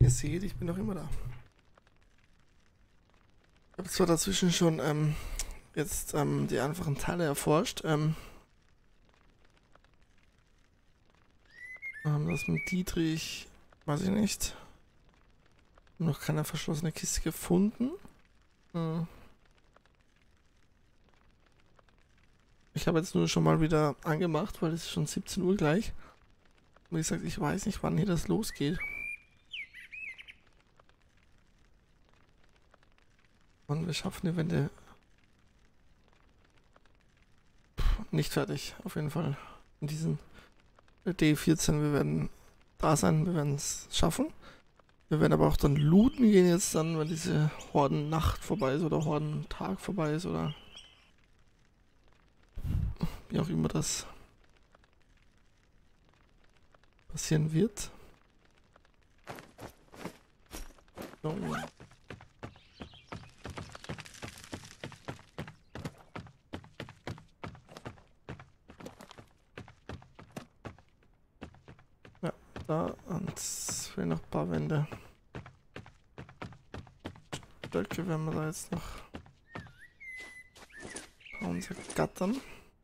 Ihr seht, ich bin noch immer da. Ich habe zwar dazwischen schon jetzt die einfachen Teile erforscht. Das mit Dietrich, weiß ich nicht. Noch keine verschlossene Kiste gefunden. Ich habe jetzt nur schon mal wieder angemacht, weil es ist schon 17 Uhr gleich. Wie gesagt, ich weiß nicht, wann hier das losgeht. Und wir schaffen die Wände nicht fertig, auf jeden Fall. In diesen D14, wir werden da sein, wir werden es schaffen. Wir werden aber auch dann looten gehen jetzt dann, wenn diese Horden-Nacht vorbei ist oder Horden-Tag vorbei ist oder wie auch immer das passieren wird. So. Ja, da und es fehlen noch ein paar Wände. Stöcke werden wir da jetzt noch unser Gattern.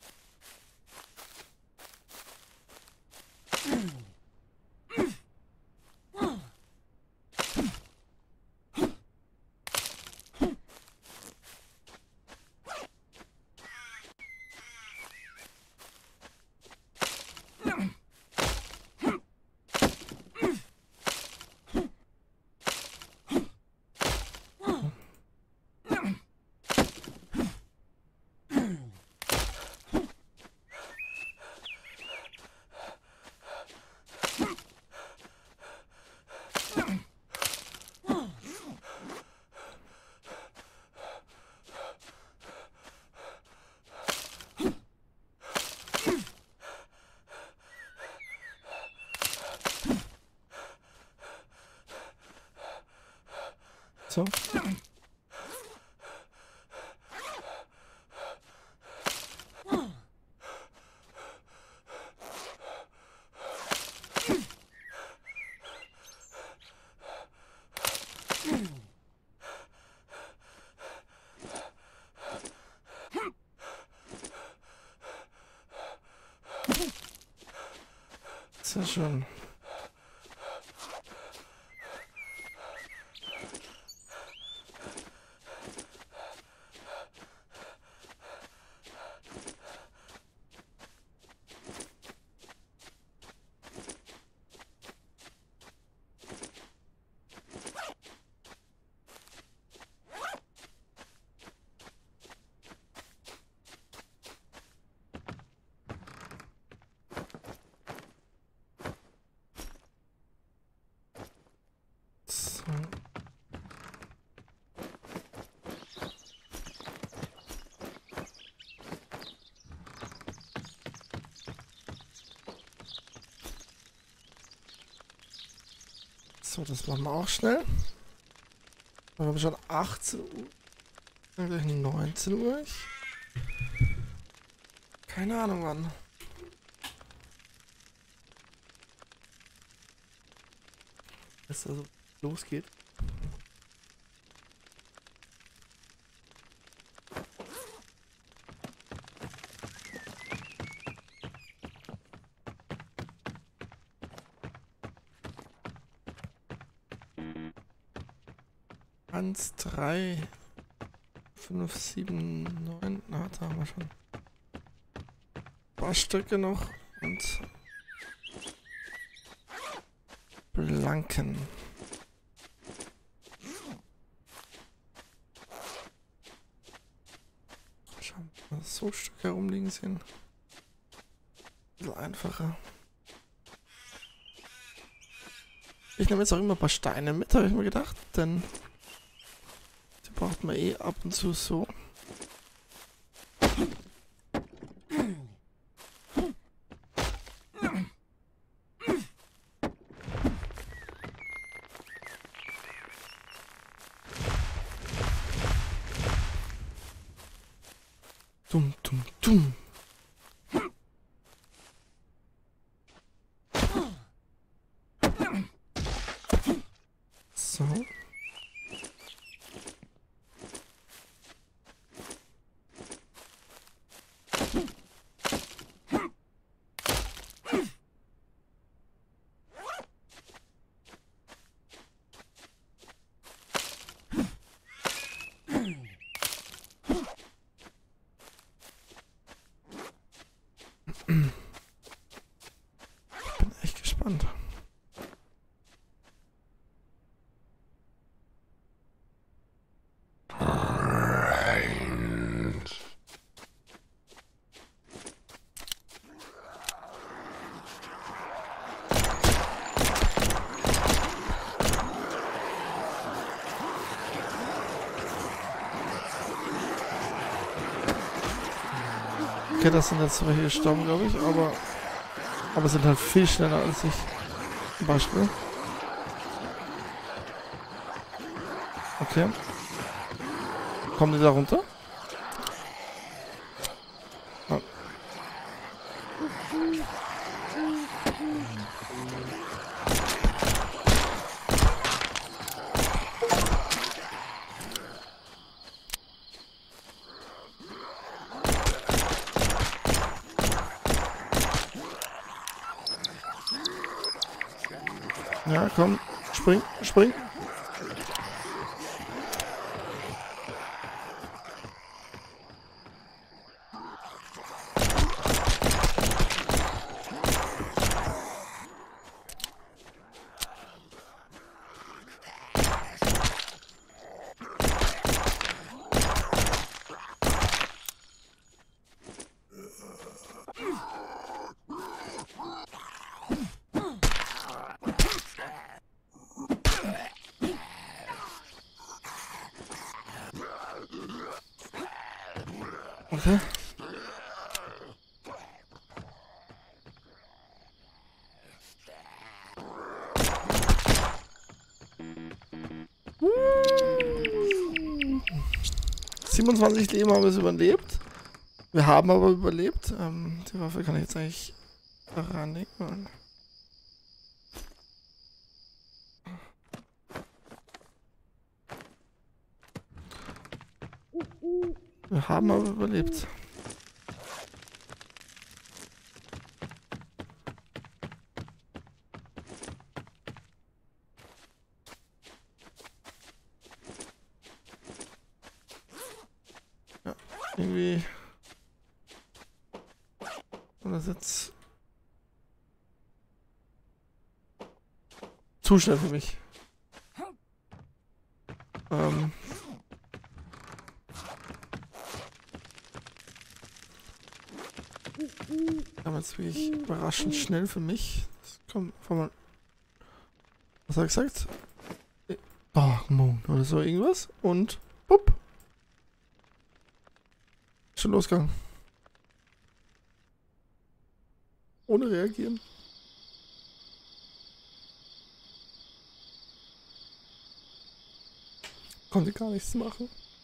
So. Sehr schön. So, das machen wir auch schnell. Wir haben schon 18 Uhr. Gleich 19 Uhr. Keine Ahnung wann. Es also losgeht. Eins, 3, 5, 7, 9. Na, da haben wir schon ein paar Stücke noch und Blanken. Schauen wir mal, so Stücke herumliegen sehen. Ein bisschen einfacher. Ich nehme jetzt auch immer ein paar Steine mit, habe ich mir gedacht, denn die braucht man eh ab und zu so. Dumm, dumm, dumm. So. Bin echt gespannt. Okay, das sind jetzt welche gestorben, glaube ich, aber sind halt viel schneller als ich. Zum Beispiel. Okay. Kommen die da runter? Ah. Ja, komm. Spring, spring. Okay. Woo! 27 Leben haben wir es überlebt. Wir haben aber überlebt. Die Waffe kann ich jetzt eigentlich da ranlegen. Wir haben aber überlebt. Ja, irgendwie. Und das ist jetzt zu schnell für mich. Aber jetzt wirklich überraschend schnell für mich. Komm, fahr mal. Was hat er gesagt? Dark Moon oder so irgendwas. Und bupp. Schon losgegangen. Ohne reagieren. Konnte gar nichts machen.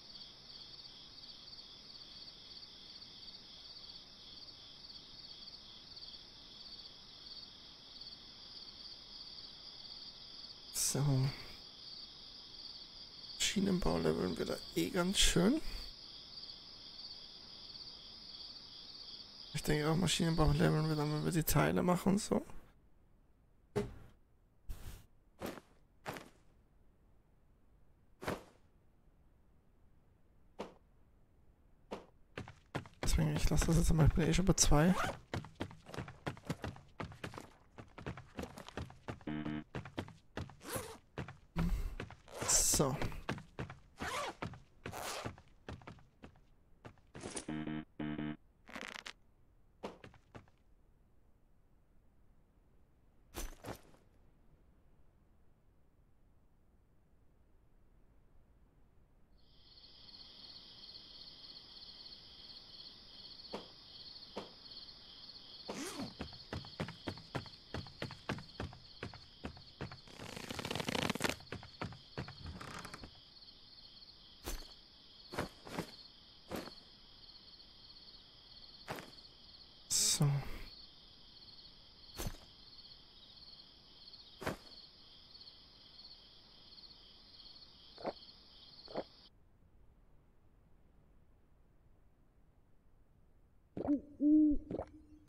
So. Maschinenbau leveln wir da eh ganz schön. Ich denke auch Maschinenbau leveln wir dann, wenn wir die Teile machen und so. Deswegen, ich lasse das jetzt mal, ich bin eh schon bei 2. So.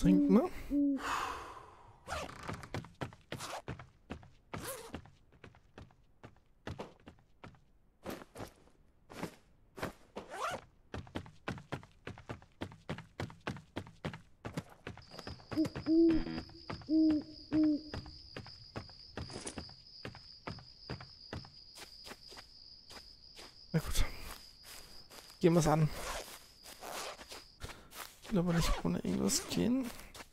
trinken wir. Na gut. Gehen wir es an. Ich will aber nicht ohne irgendwas gehen.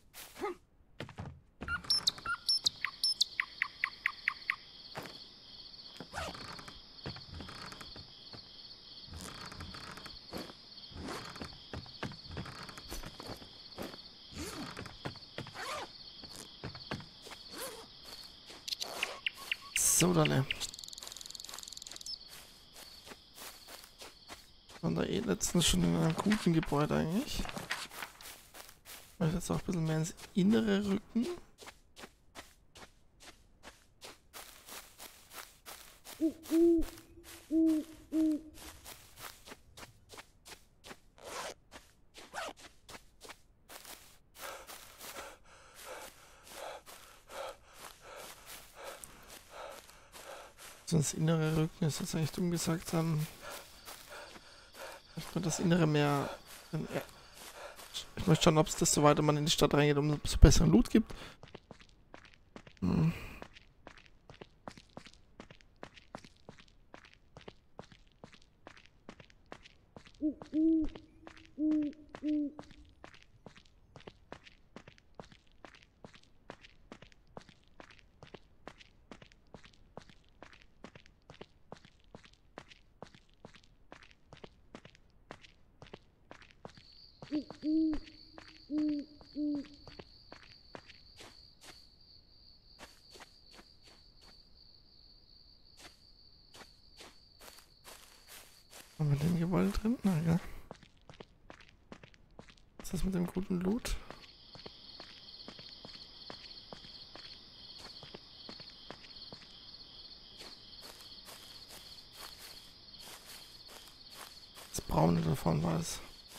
So, dann. Waren da eh letztens schon in einem guten Gebäude eigentlich. Ich möchte jetzt auch ein bisschen mehr ins Innere rücken. So ins Innere rücken ist jetzt eigentlich dumm gesagt. Ich möchte das Innere mehr. Ich möchte schauen, ob es desto weiter man in die Stadt reingeht, umso besseren Loot gibt. Hm. Haben wir den Gewalt drin? Na ja. Was ist das mit dem guten Loot? Das Braune davon war es.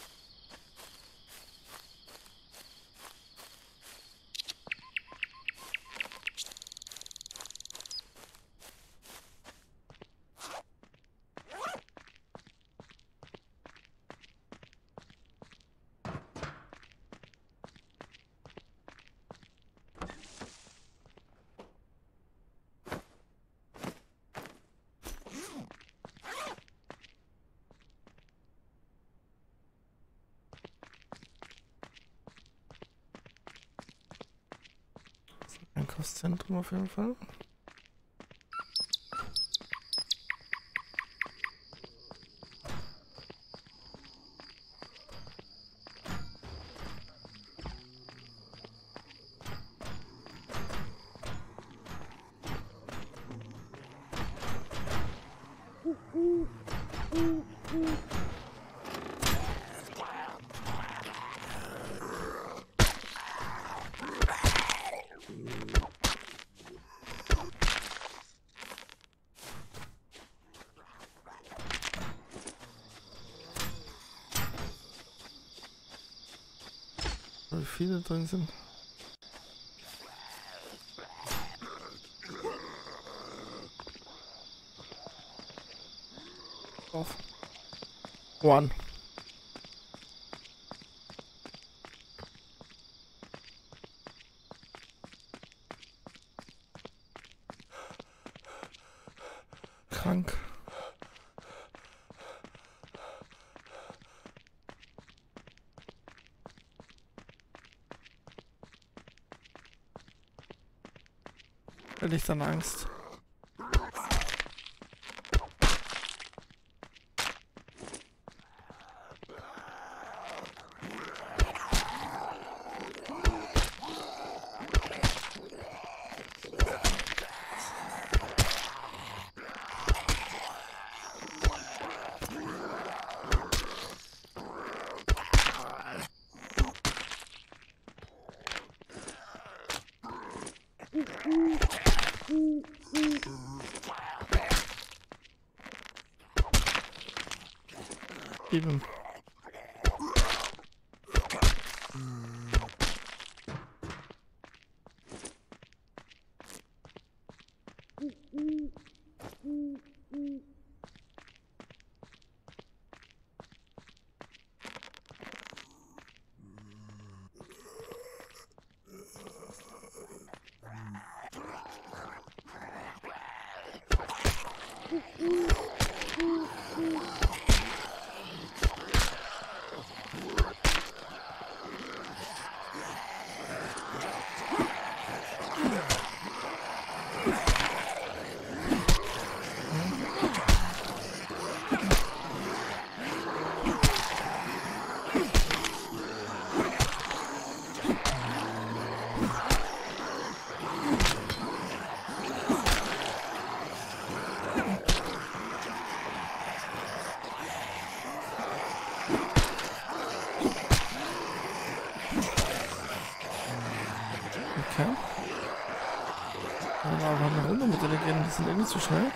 Einkaufszentrum auf jeden Fall. Wie viele drin sind. Auf. One. Krank. Hätte ich dann Angst. Eben. Okay. Aber wir haben eine Runde mit denen gehen, die sind irgendwie zu schnell.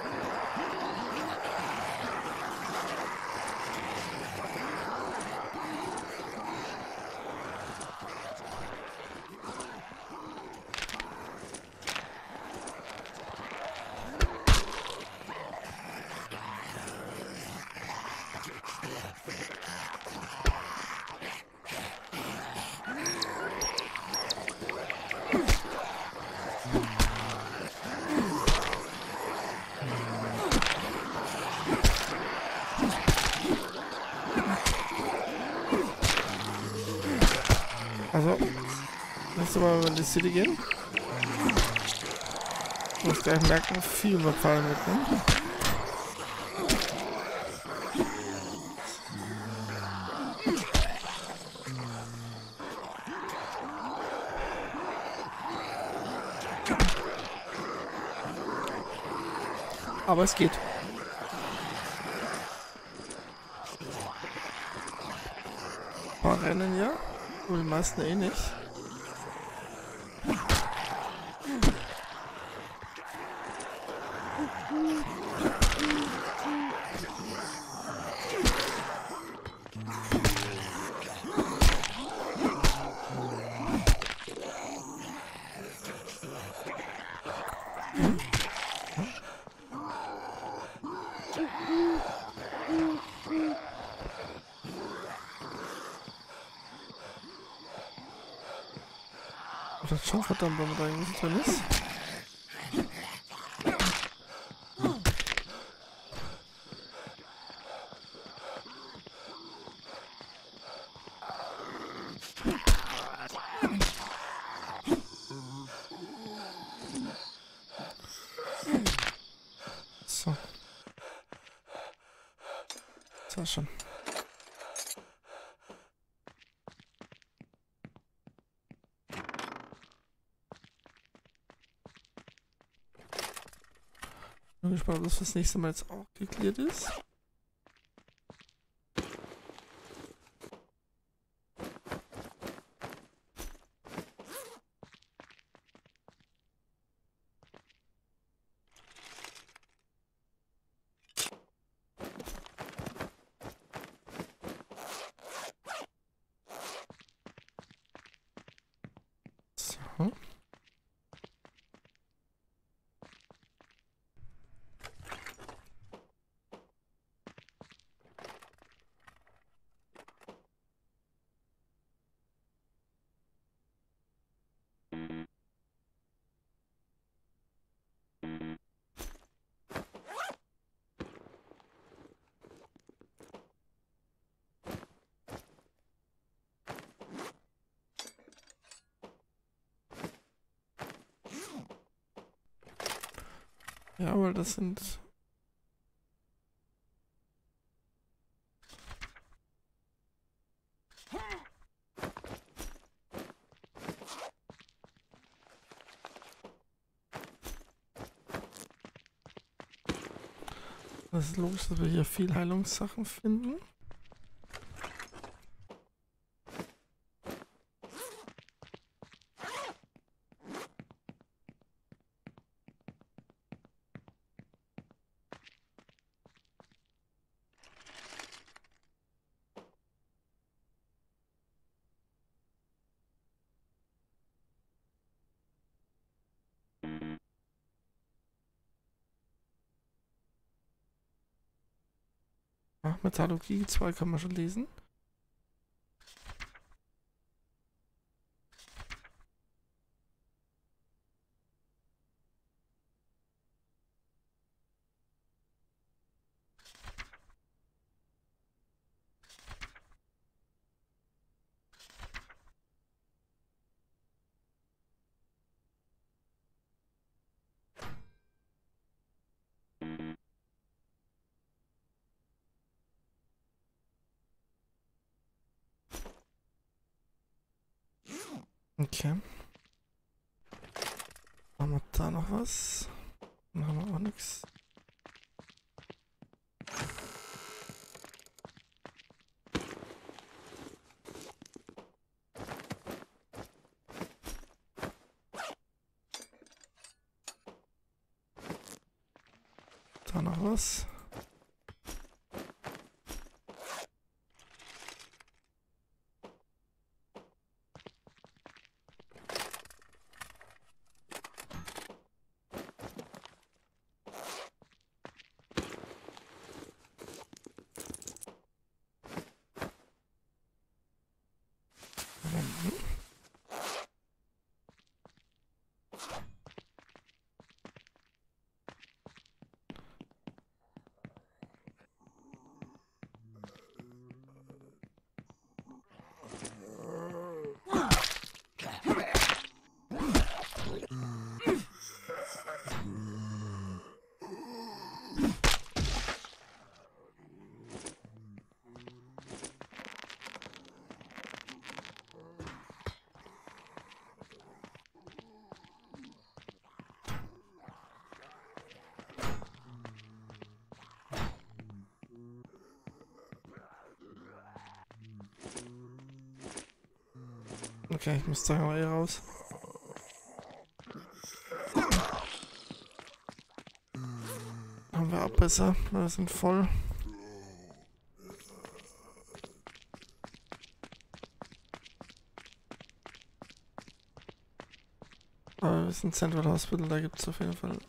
Also, nächstes Mal, wenn wir in die City gehen, muss gleich merken, viel mehr Pfeile mitnehmen. Aber es geht. Ein paar Rennen ja, aber die meisten eh nicht. Das ist schon verdammt, wenn man da irgendwie drin ist. So. Das war's schon. Ich bin gespannt, ob das das nächste Mal jetzt auch geklärt ist. So. Ja, weil das sind... Das ist logisch, dass wir hier viel Heilungssachen finden. Ja, Metallurgie 2 kann man schon lesen. Okay. Haben wir da noch was? Dann haben wir auch nichts. Da noch was. Okay, ich muss da mal hier raus. Haben wir Abwässer, wir sind voll. Aber wir sind Central Hospital, da gibt es auf jeden Fall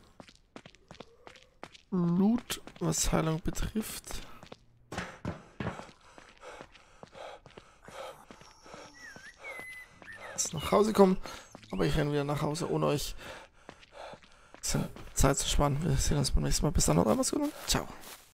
Loot, was Heilung betrifft. Jetzt nach Hause kommen, aber ich renne wieder nach Hause ohne euch. Zeit zu sparen. Wir sehen uns beim nächsten Mal. Bis dann, noch einmal. Ciao.